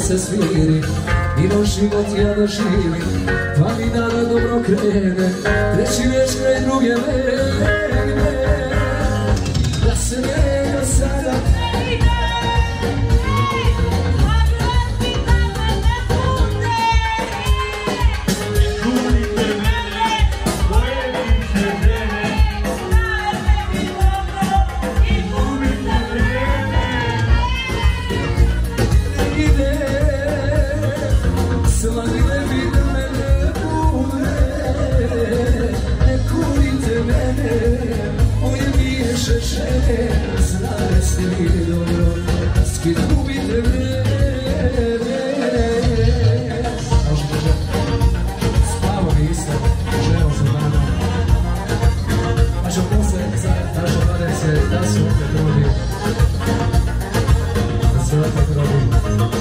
se smiri, mimo život ja da živim, 2 mi dana dobro krene, treći već kraj druge legne, da se njega sada znate mi dobro, skid gubite vreme. Može, spavo mi isto, žeo za vama. A što posle, traže vadece, da su opet rodi. Da se opet rodi.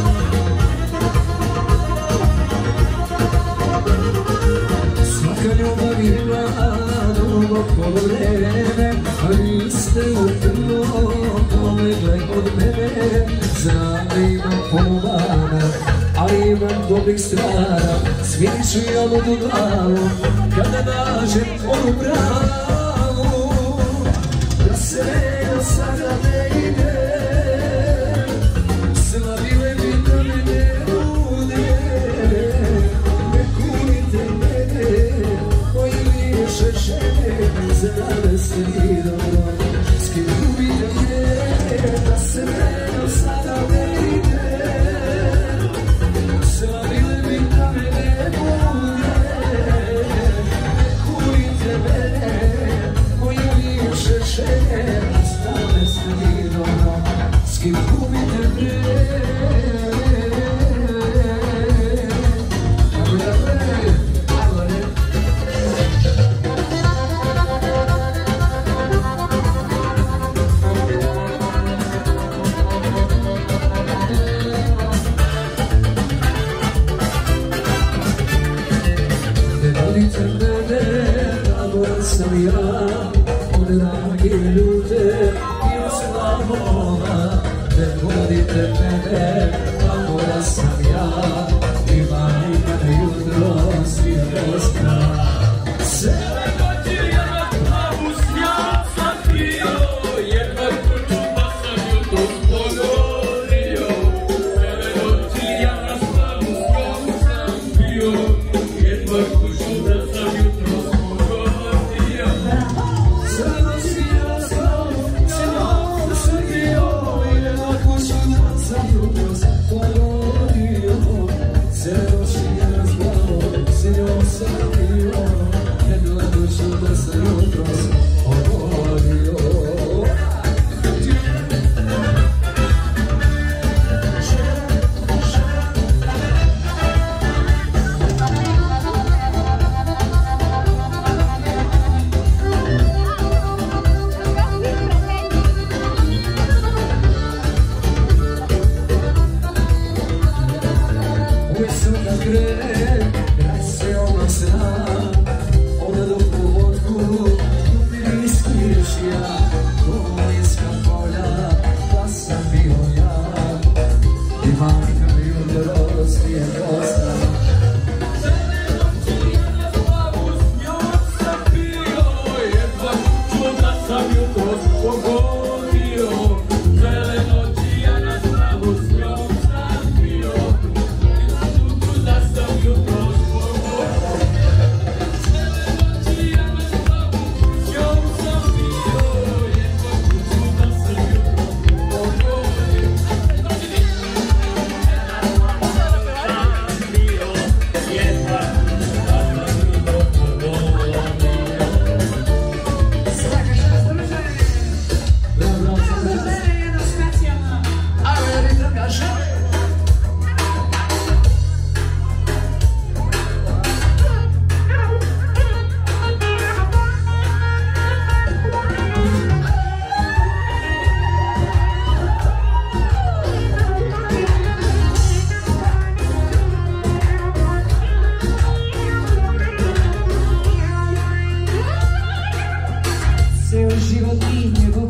Svaka ljubav ima dugo vreme, a vi ste upravo polegli od mene. Znam da imam puno mana, ali imam dobrih strana. Smirit ću ja ludu glavu kada nađem onu pravu. Da se do sada ne ide, slavile mi da me ne bude. Ne kunite mene, moji više žene, zavesti mi dobro, skid gubite mene. Da se do sada ne ide, slavile mi da me ne bude. Ne kunite mene, moji više žene, zavesti mi dobro, skid gubite mene. Sam ja, od dragi ljude, bio sam glavola, ne vodite mene, glavola sam ja, ima nikada jutro, svi ostra. Cele noći ja na glavu snjam sam pio, jedva kuću pa sam jutro spogorio. Cele noći ja na glavu snjam sam pio, jedva kuću da sam jutro spogorio.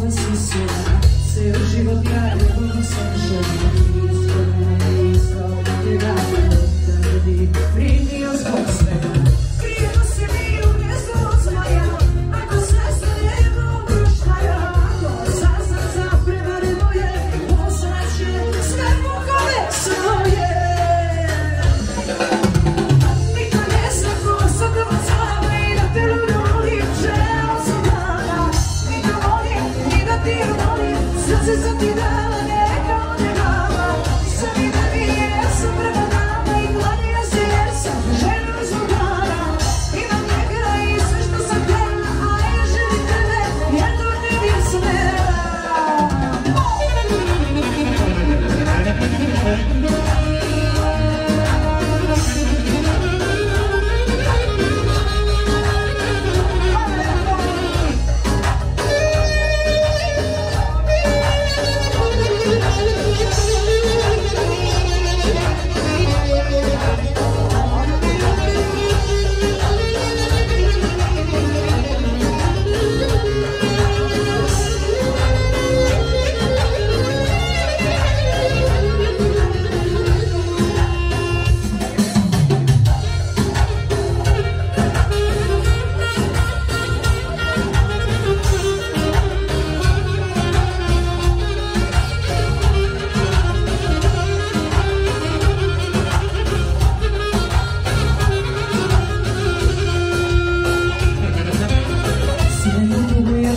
Seu život ja, nego sam žena, isto.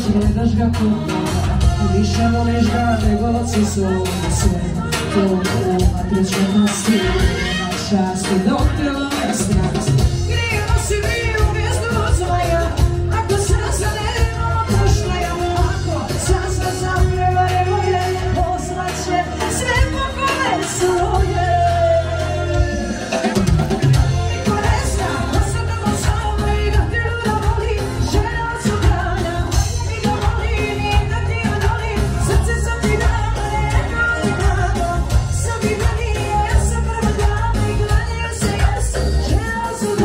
gledaš ga kod toga, više voliš ga nego si svoje sve. To u matričnosti, na časti dok te lome strasti. Grijemo si mi u mjestu zvoja, ako saznemo pošlaja, ako sazna zaprevare moje, poznaće sve pokole svoje. Niko ne zna, osadamo samo i da te luda voli, žena od sugrana, i da voli, i da ti odoli, srce sam ti dama, neka ti dama, sam i da nije, ja sam prva dama i gledaju se jesam, žena od sugrana.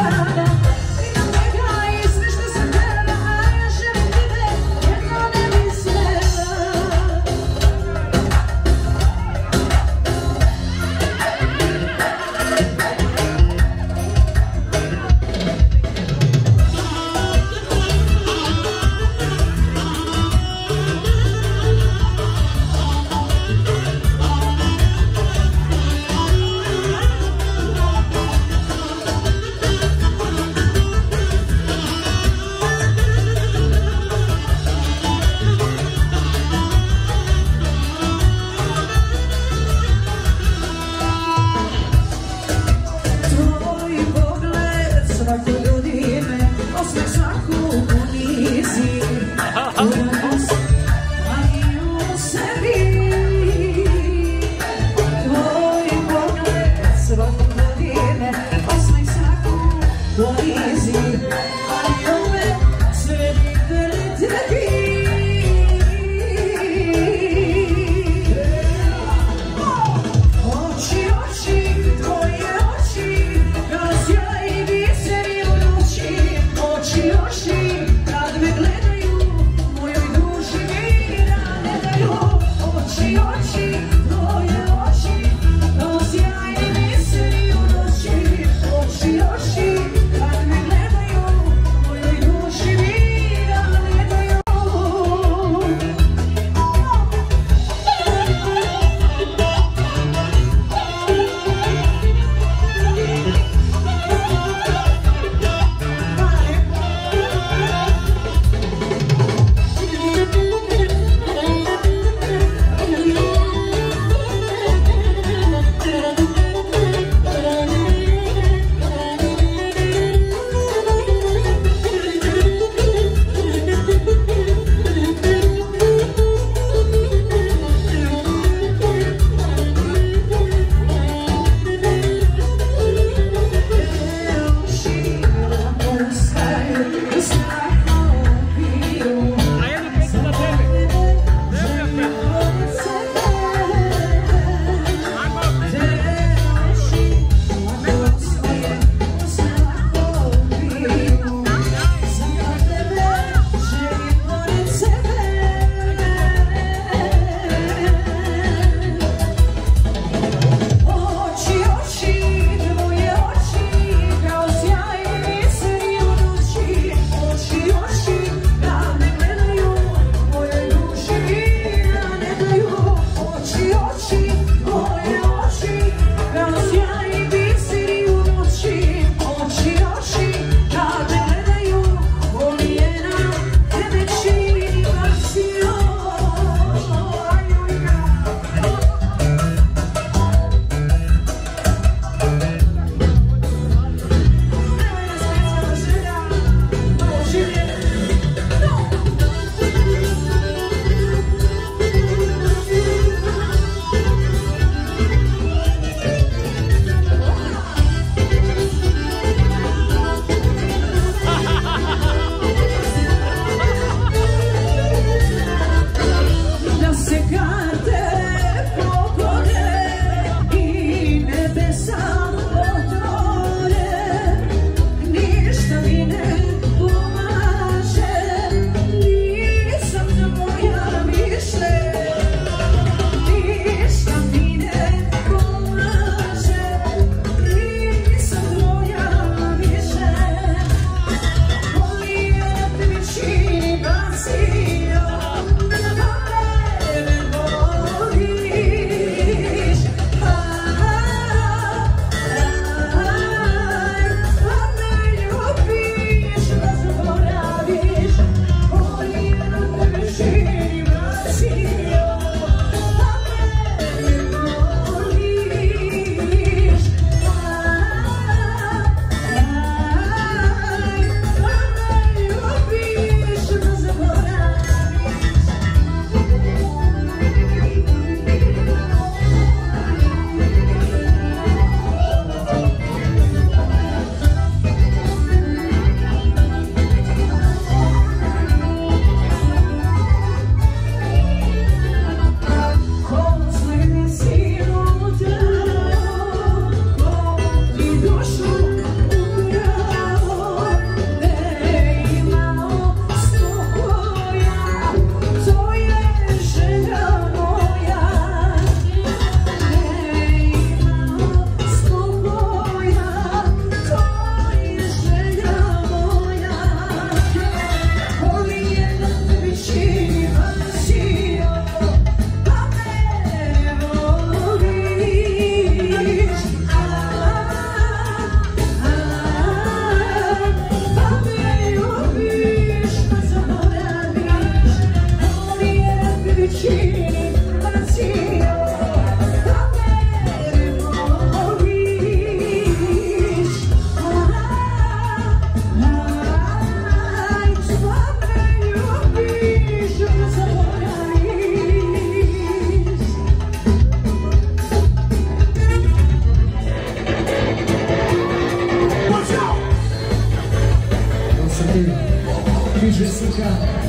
DJ Srka.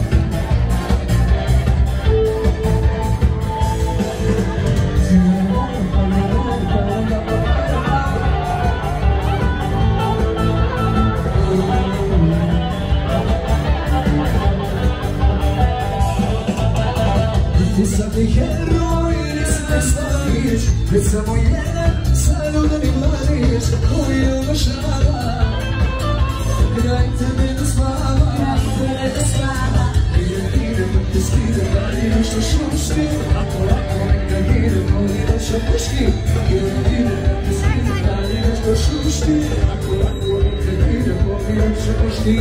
Ti sam ti heroj, nisi ne staviš, već samo jedan salu da mi vladiš, koji uvažava. Kraj tebe da spava, idem dok te skidem, da li nešto šušti, ako neka idem, voli noća puški. Idem dok te skidem, da li nešto šušti, ako neka idem, voli noća puški.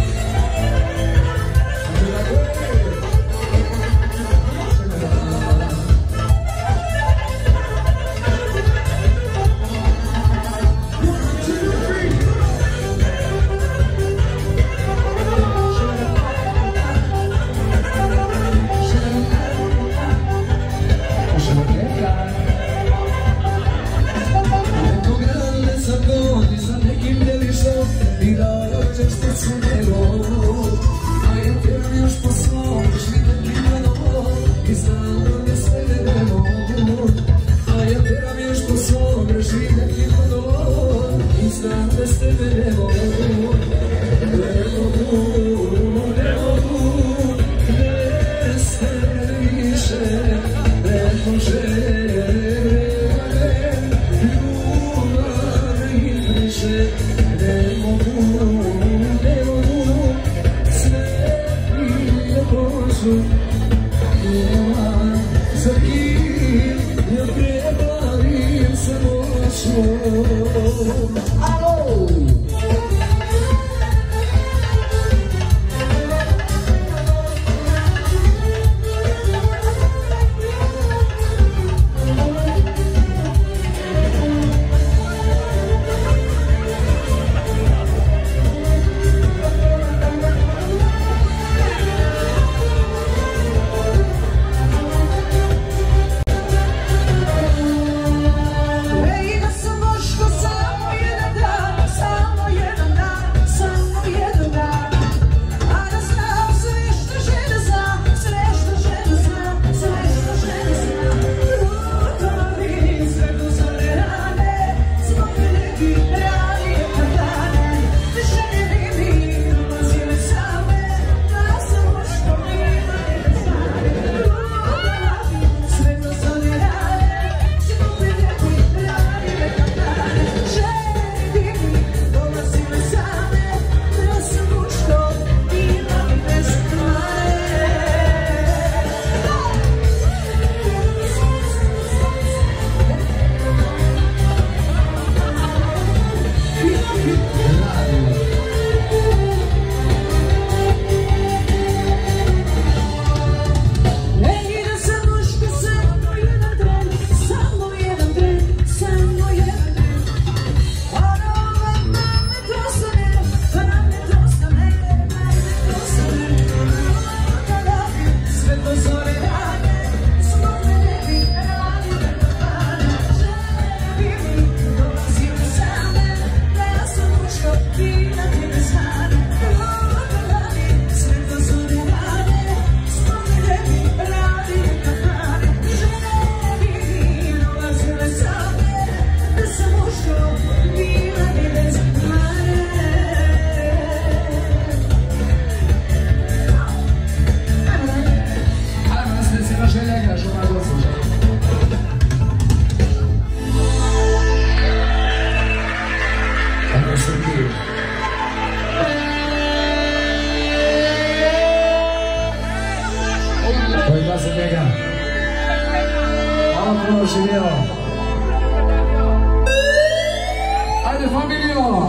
Ajde, familijo!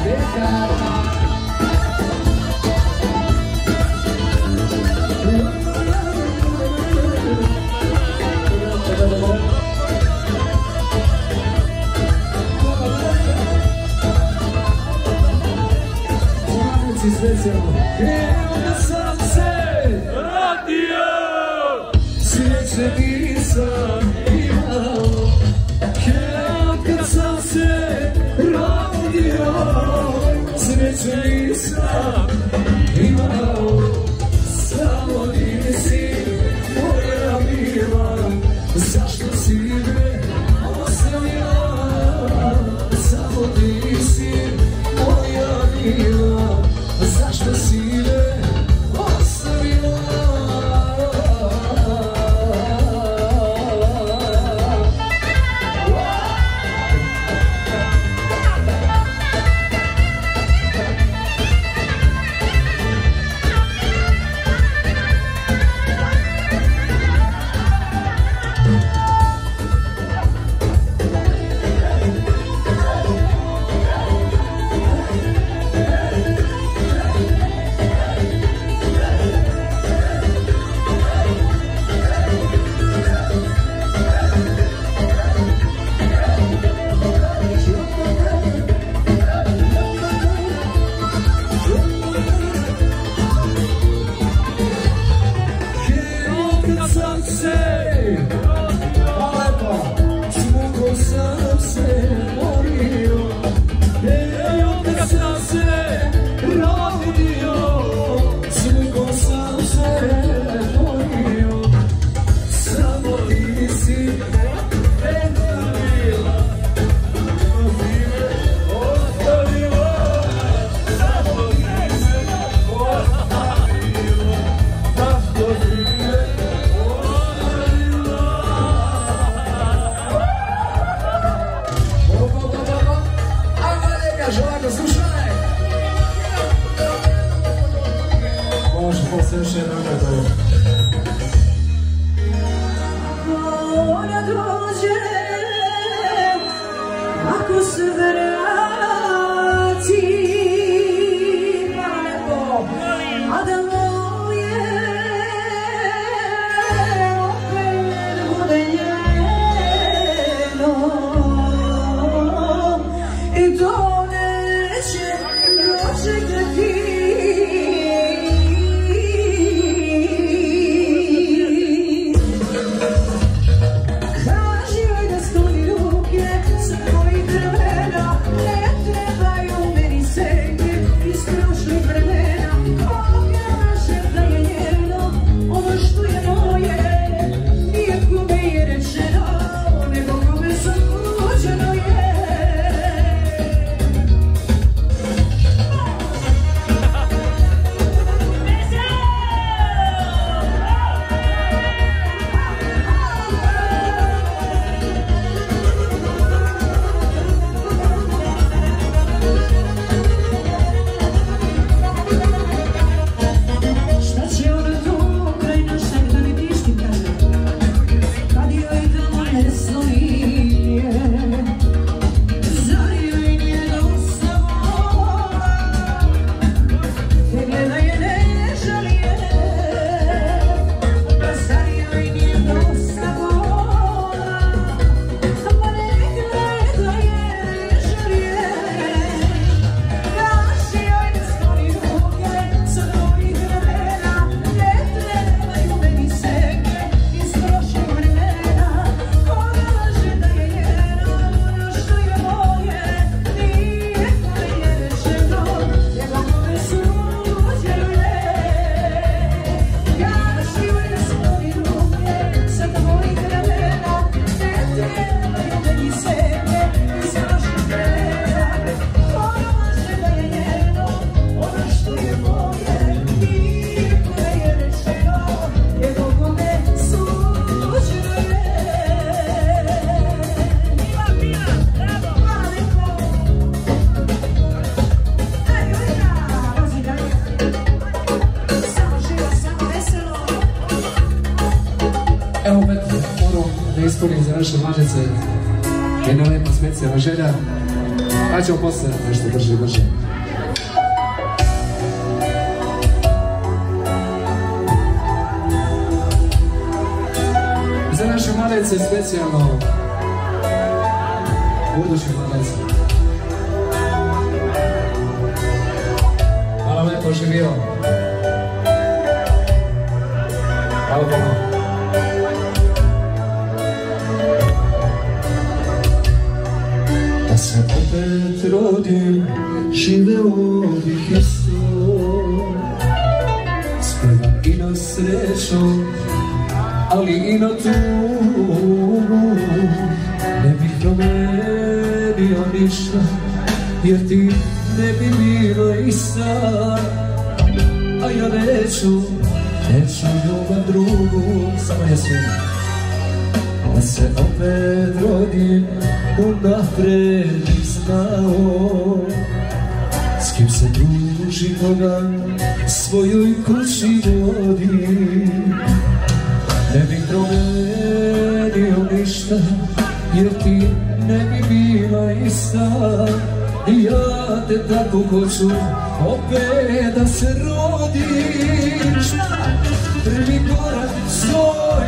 ispunim za naše mladice jedna lepa specijalna želja Ajde ćemo posle nešto brže. Za naše malece specijalno budući malece. Hvala lepo, živio. Hvala puno. Da se opet rodim, živeo bih isto. Spevam i na sreću, ali i na tugu. Ne bih promenio ništa, jer ti ne bi bila ista. A ja neću ljubav drugu, samo je svima. Da se opet rodim, unapred bih znao s kim se druži, koga svojoj kući vodi. Ne bih promenio ništa, jer ti ne bi bila ista. I ja te tako hoću opet da se rodiš. Prvi korak svoj,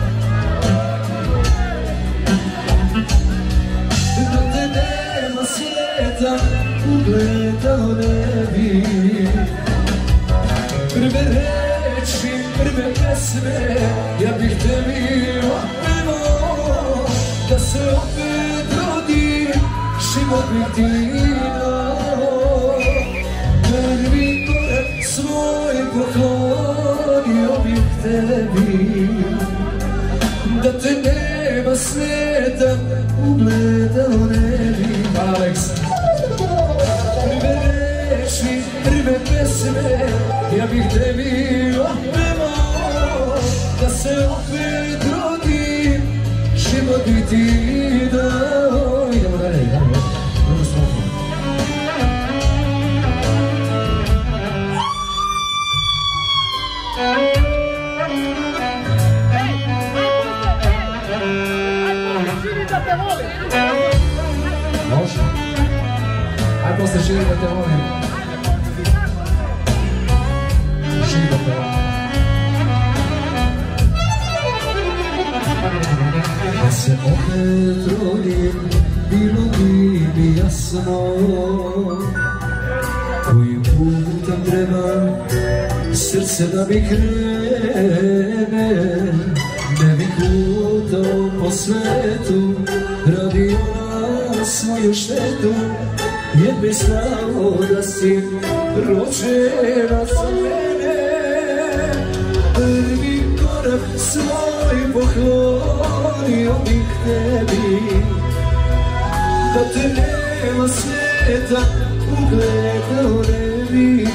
da te nema sveta ugledao ne bi. Prve reči, prve pesme, ja bih tebi opevao. Da se opet rodim, život bih ti dao. Prvi korak svoj poklonio bih tebi. Da te nema sveta ugledao ne bi. Alex. Prve reči, prve pesme, ja bih tebi opevao. Da se opet rodim, život bih ti dao. Idemo dalje, idemo. Može? Aj posle živi da te volim. Živi da te volim. Da se opet rodim, bilo bi mi jasno. Kojim putem treba srce da mi krene. Ne bih lutao po svetu, radio na svoju štetu. Jer bi znao da si rođena za mene. Prvi korak svoj poklonio bih tebi. Da te nema sveta ugledao ne bi.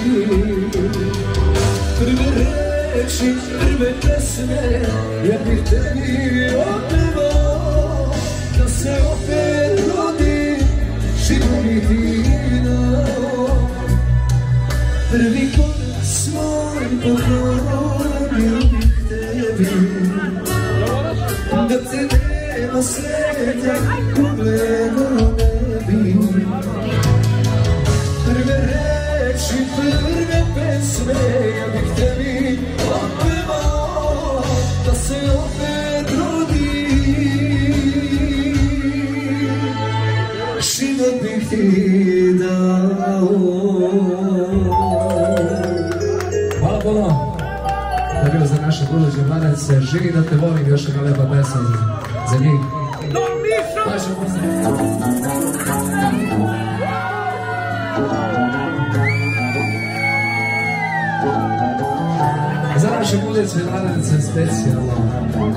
Prve reči, prve pesme, ja bih tebi opevao. Da se opet rodim, život bih ti dao. Prvi korak svoj poklonio bih tebi. Da te nema sveta ugledao ne bi. Prve reči, prve pesme, ja bih tebi opevao. Da se opet rodim, život bih ti dao. Hvala puno. To je bilo za naše buduće mladence. Živi da te volim, još jedna lepa pesma za njih. Za naše buduće mladence specijalno.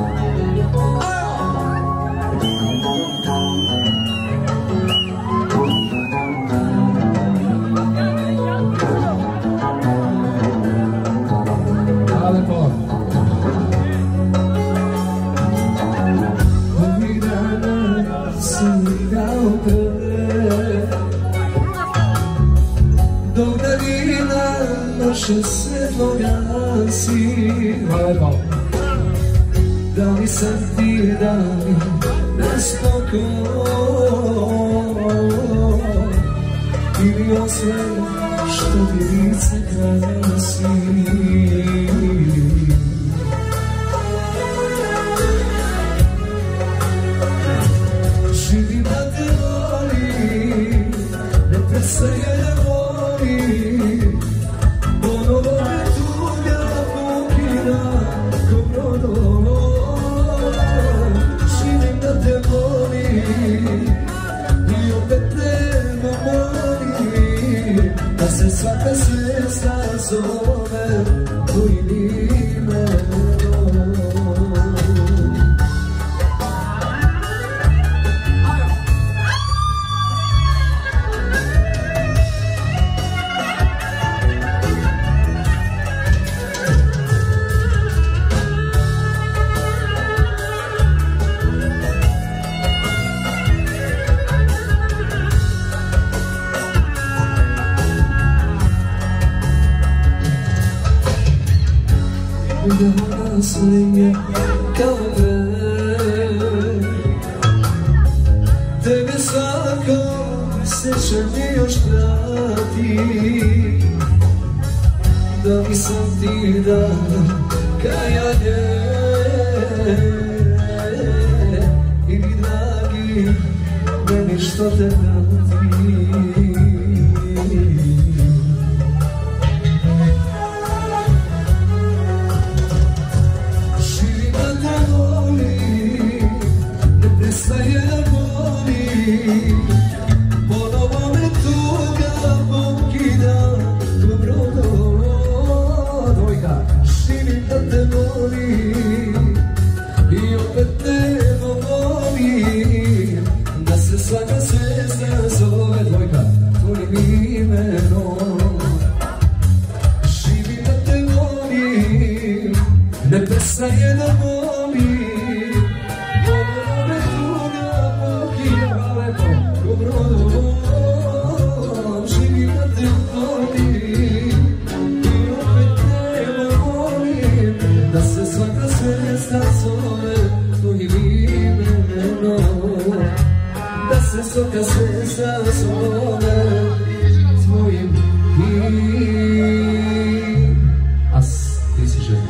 Dok davina naše svetlo gasi. Hvala lepo. Da li sam ti, da li nespokoj. dao sve što ti lice krasi. Živim da te volim, ne prestaje da volim, ponovo me tuga pokida ko brodolo. Živim da te volim i opet nema molim, da se svaka zvijezda zove tvojim imenom. Da sve kao pre, tebe svako sećanje još prati, da mi sam ti dao kajanje i mi dragi meni što te vrati. Prestaje da volim, ponovo me tuga pokida ko brodolo. Živim da te volim i opet te volim, da se svaka zvijezda zove tvojim imenom. Živim da te volim, ne prestaje da volim, živim da te volim i opet te volim, da se svaka zvijezda zove tvojim imenom, da se svaka zvijezda zove tvojim imenom. As, ti si žena.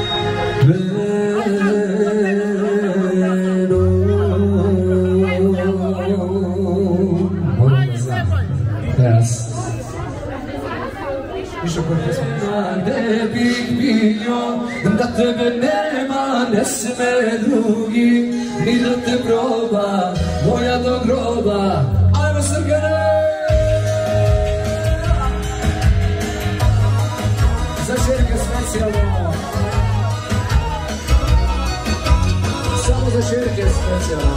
Ne bih bio da tebe nema, ne sme drugi ni da te proba, moja do groba. Ajmo Srgane! Za Šerke specijalno, samo za Šerke specijalno.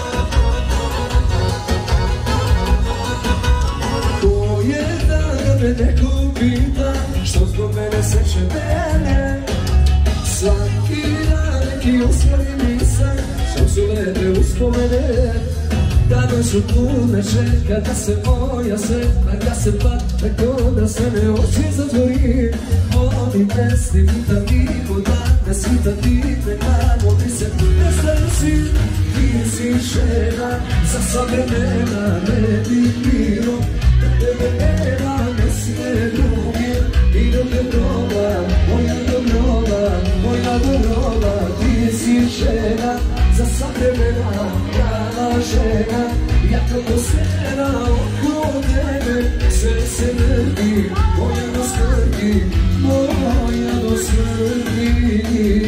Ko je da me neko pita što zbog mene seće mene, svaki dan neki osmani misan, što su lepe uspomene. Dane su pune čeka da se moja sretna gase, pa tako da se ne oči zatvori. Molim ne snimita niko dan, ne svita ti me tamo, ti se prestaju si, ti si žena, za sva vremena ne bi bilo, da tebe nema, ne sme drugi, i da te proba, moja dobrova, moja dobrova. Ti si žena, za sva vremena, prava žena, ja kako svena oko tebe, sve se vrti, moja do smrti, moja do smrti.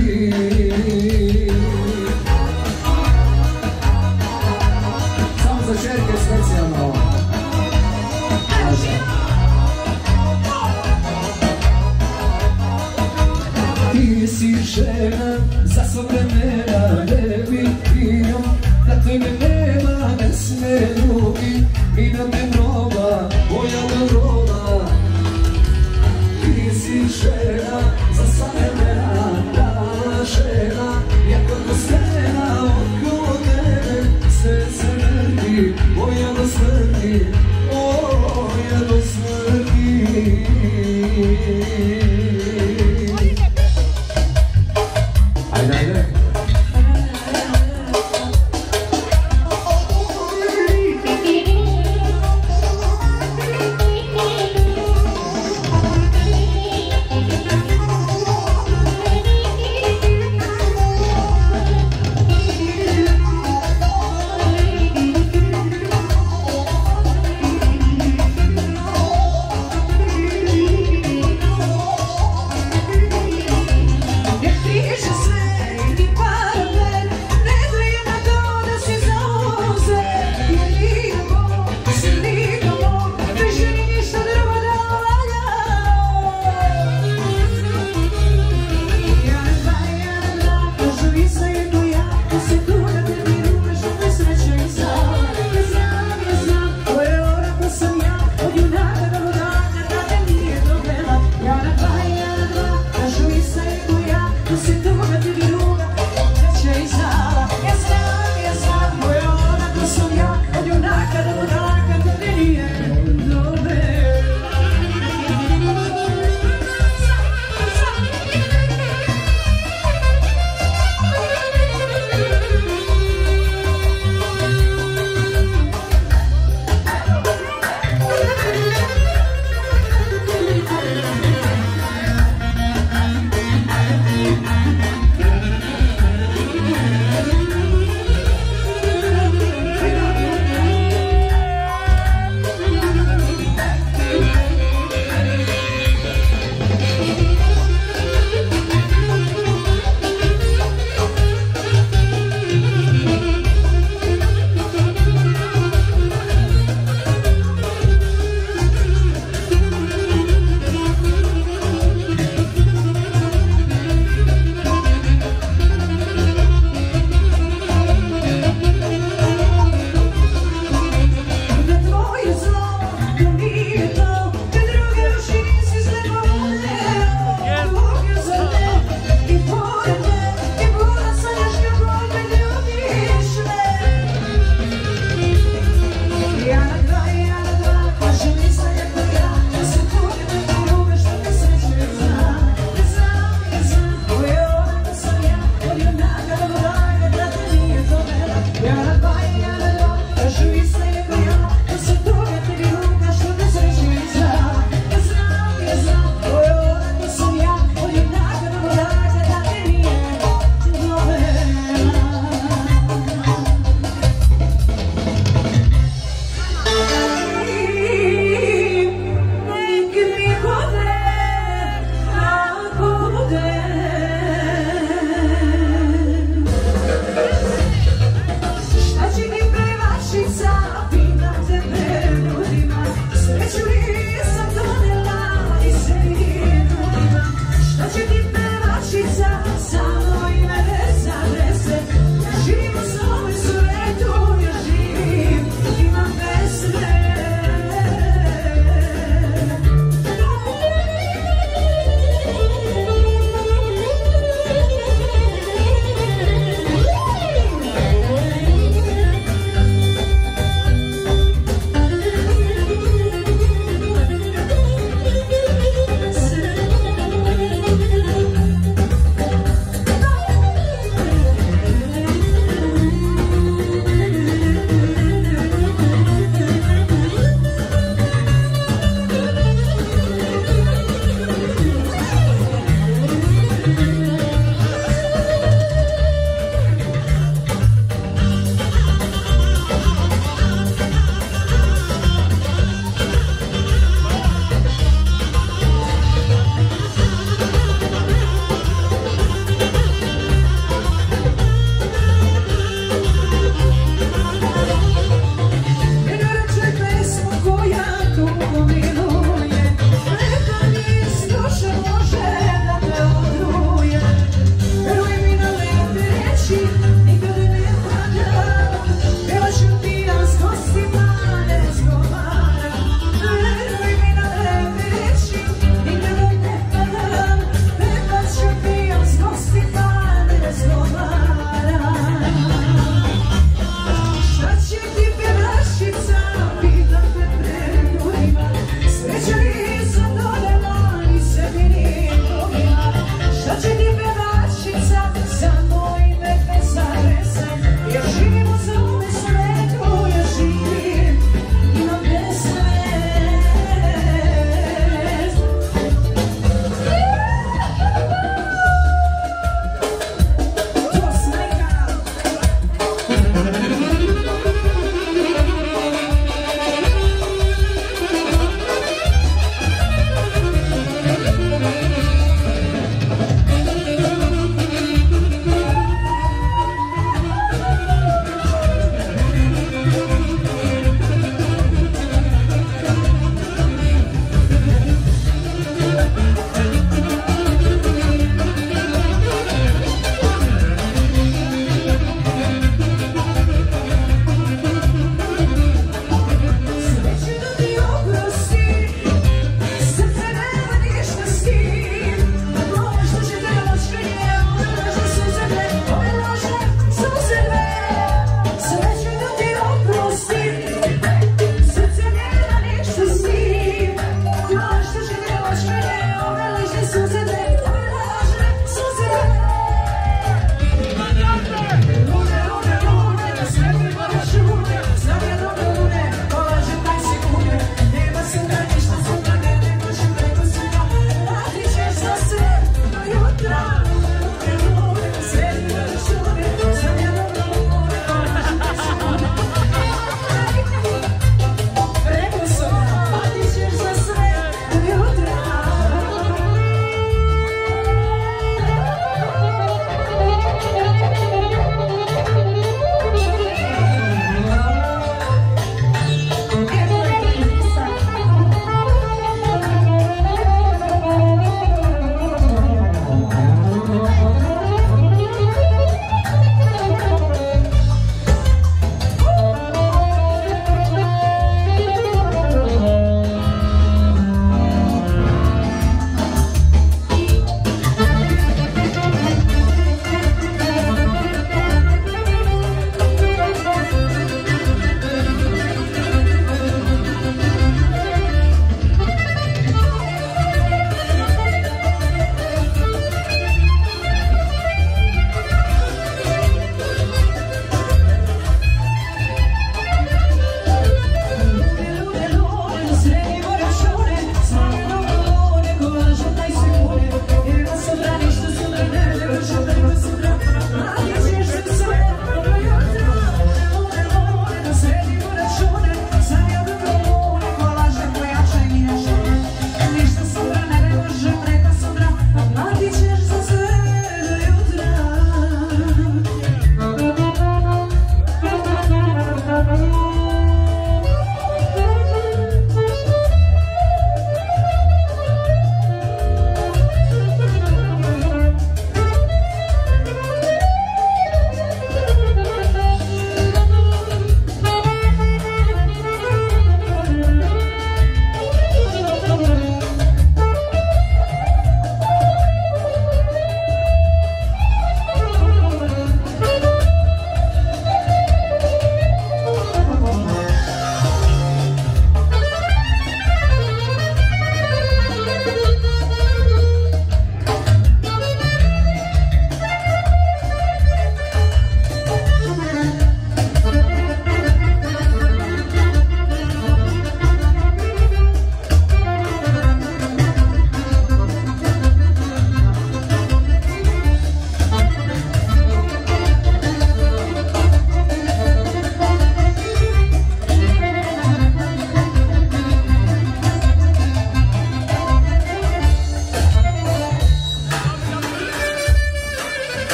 Samo za Šerke specijalno. Ti si žena, za sva vremena ne bih bio, da tebe nema, ne sme drugi, i da me proba, moja dobrova. Ti si žena, za sva vremena, prava žena, ja kako svena oko tebe, sve se vrti, moja do smrti, moja do smrti.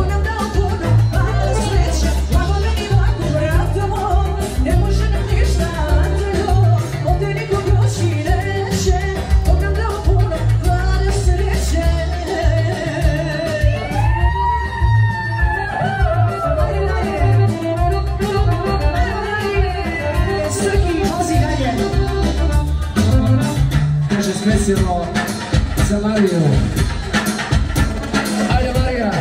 Bog nam dao puno, malo sreće, lako meni lako vratamo, ne može nam ništa telo, ovdje niko proći neće, Bog nam dao puno, malo sreće. Srki, vozi dalje. Kaže specijalno za Mariju. Ajde Marija!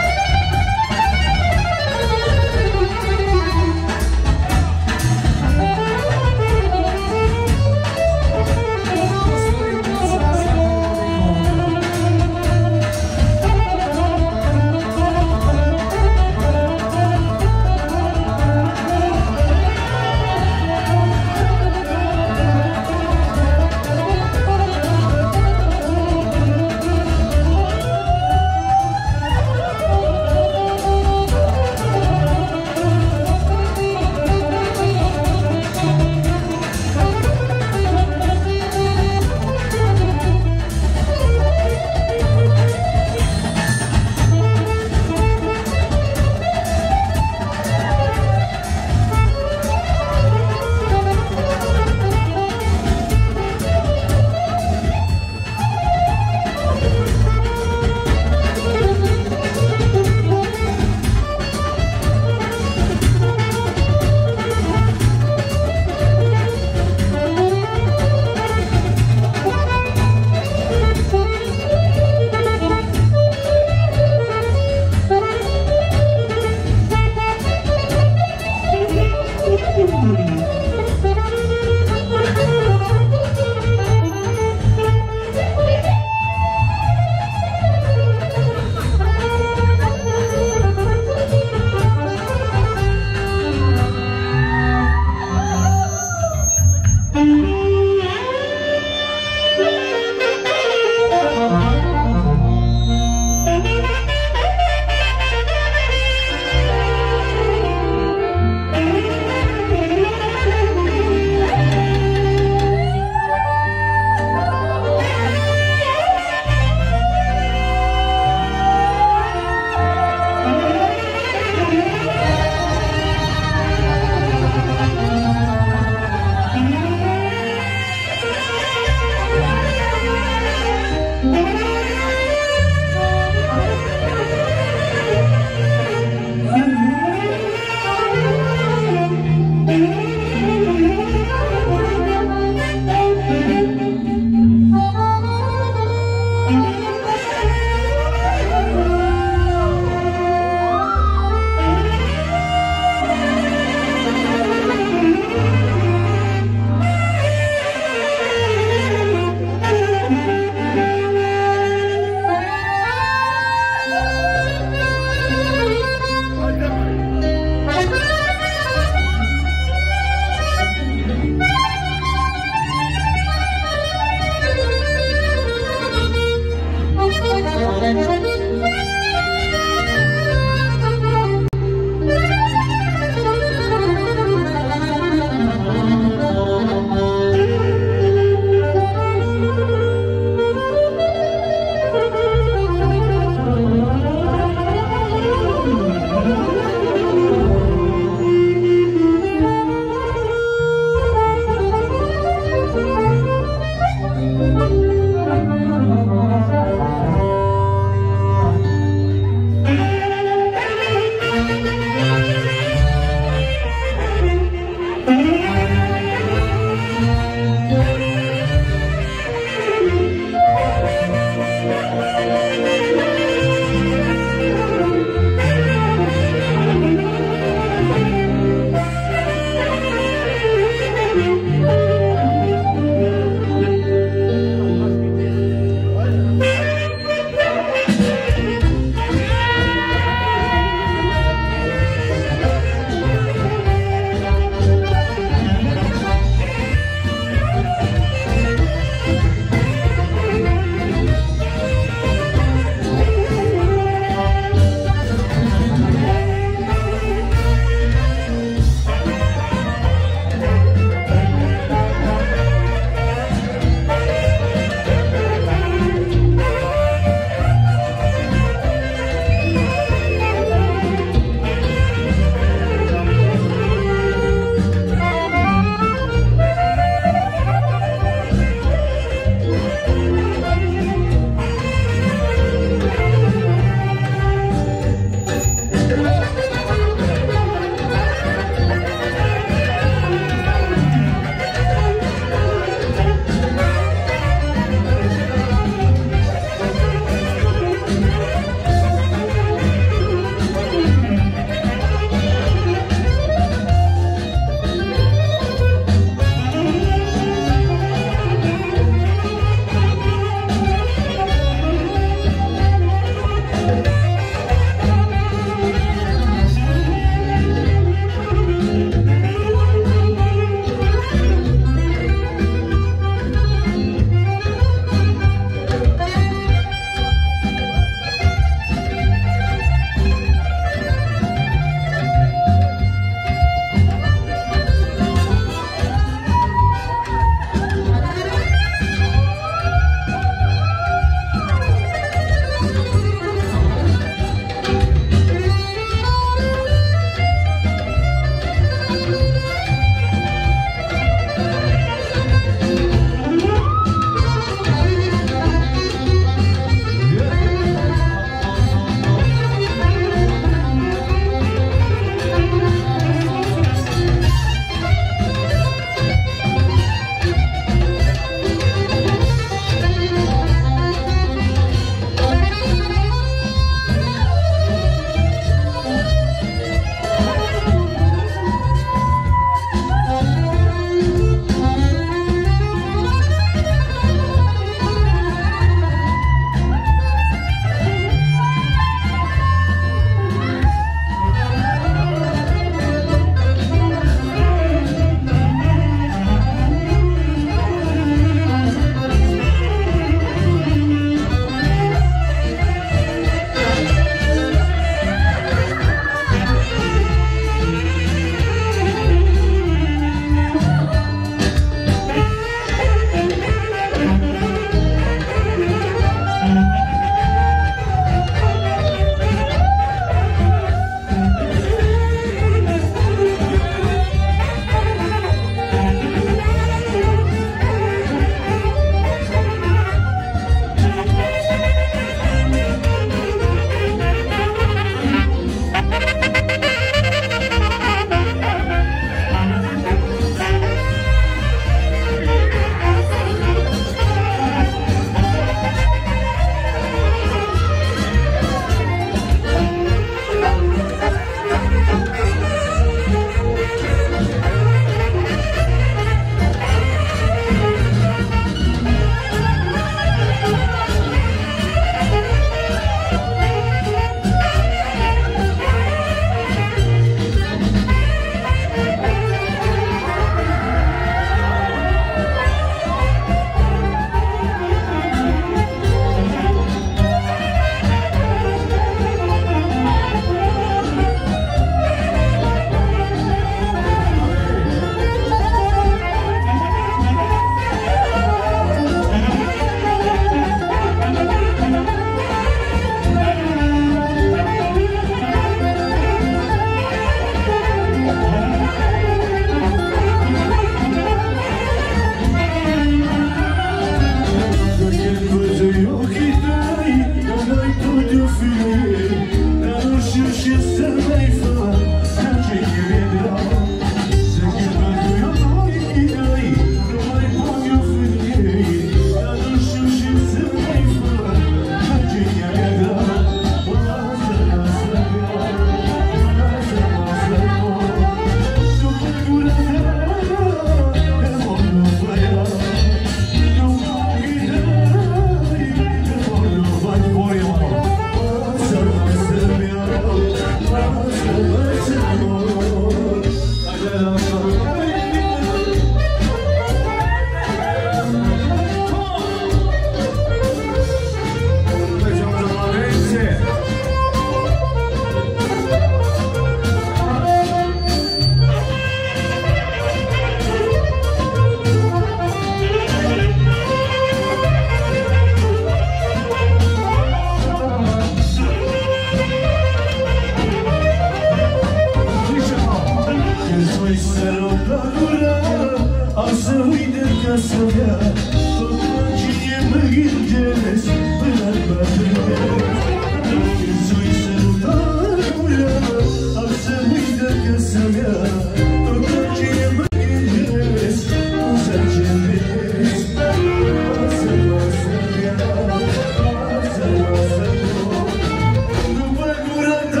voi să rog la gura, am să uite ca să vrea, tot cine mă gândesc până-n bătrânesc. Când voi să rog la gura, am să uite ca să vrea, tot cine mă gândesc, cum să ceresc. Lasă-mă să vrea, lasă-mă să vrea, după gura ta,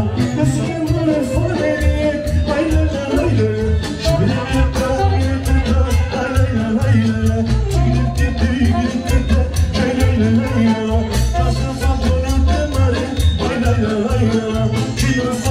Keep